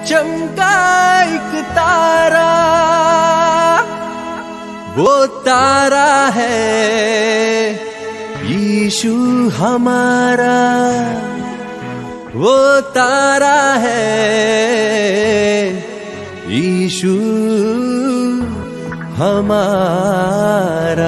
चमका एक तारा, वो तारा है यीशु हमारा, वो तारा है यीशु हमारा।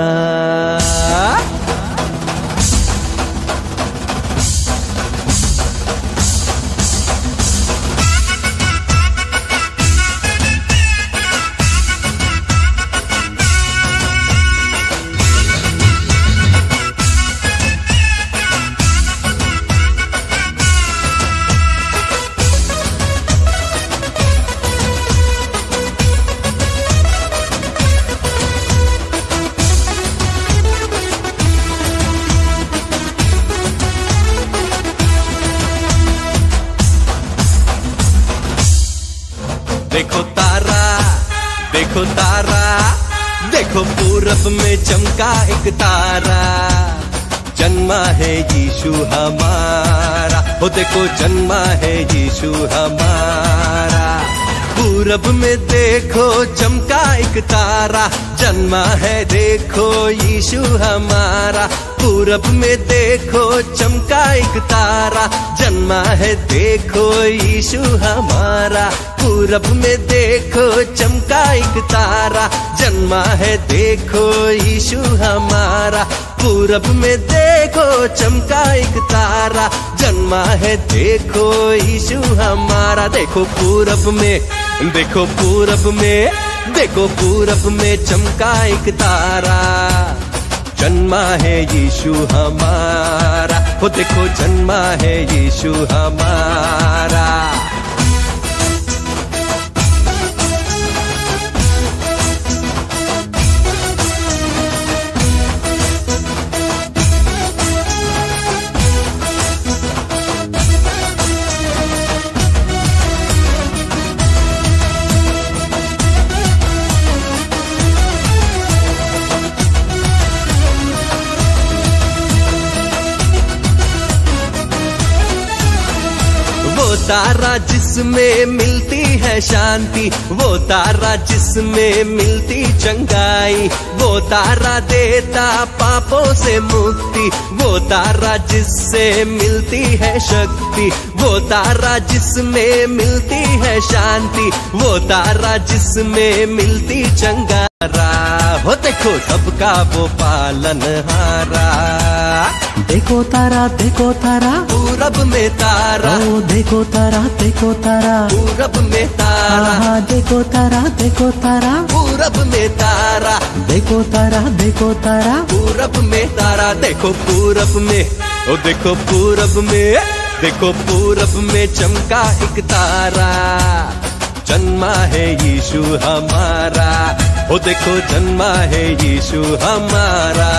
देखो तारा, देखो तारा, देखो पूरब में चमका एक तारा, जन्मा है यीशु हमारा। हो देखो जन्मा है यीशु हमारा। पूरब में देखो चमका एक तारा, जन्मा है देखो यीशु हमारा। पूरब में देखो चमका एक तारा, जन्मा है देखो यीशु हमारा। पूरब में देखो चमका एक तारा, जन्मा है देखो यीशु हमारा। पूरब में देखो चमका एक तारा, जन्मा है देखो यीशु हमारा। देखो पूरब में, देखो पूरब में, देखो पूरब में चमका एक तारा, जन्मा है यीशु हमारा। हो देखो जन्मा है यीशु हमारा। वो तारा जिसमें मिलती है शांति, वो तारा जिसमें मिलती चंगाई, वो तारा देता पापों से मुक्ति, वो तारा जिससे मिलती है शक्ति, वो तारा जिसमें मिलती है शांति, वो तारा जिसमें मिलती चंगाई। हो देखो सबका वो पालनहारा। देखो तारा, देखो तारा, पूरब में तारा। ओ देखो तारा, देखो तारा, पूरब में तारा। देखो तारा, देखो तारा, पूरब में तारा। देखो तारा, देखो तारा, पूरब में तारा। देखो पूरब में, ओ देखो पूरब में, देखो पूरब में चमका एक तारा, जन्मा है यीशु हमारा। ओ देखो जन्मा है यीशु हमारा।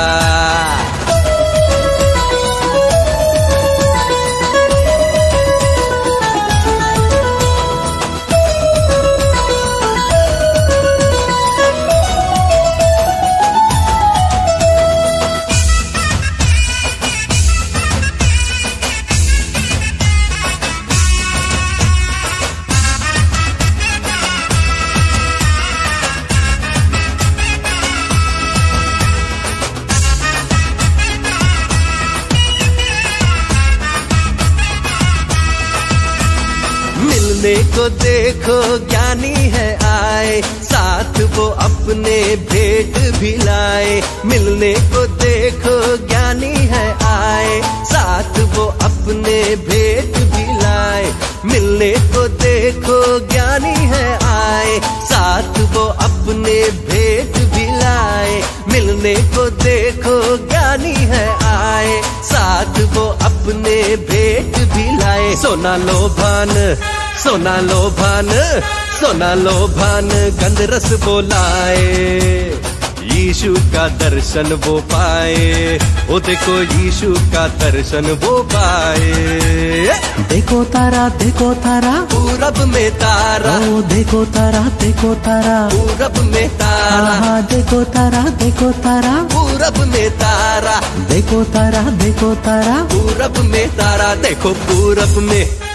मिलने को देखो ज्ञानी है आए, साथ वो अपने भेंट भी लाए। मिलने को देखो ज्ञानी है आए, साथ वो अपने भेंट भी लाए। मिलने को देखो ज्ञानी है आए, साथ वो अपने भेंट भी लाए। मिलने को देखो ज्ञानी है आए, साथ वो अपने भेंट भी लाए। सोना लोभान, सोना लोभान, सोना लोभान गंधरस बोलाए, यीशु का दर्शन वो पाए। ओ देखो यीशु का दर्शन वो पाए। देखो तारा, देखो तारा, पूरब में तारा। ओ देखो तारा, देखो तारा, पूरब में तारा। देखो तारा, देखो तारा, पूरब में तारा। देखो तारा, देखो तारा, पूरब में तारा। देखो पूरब में,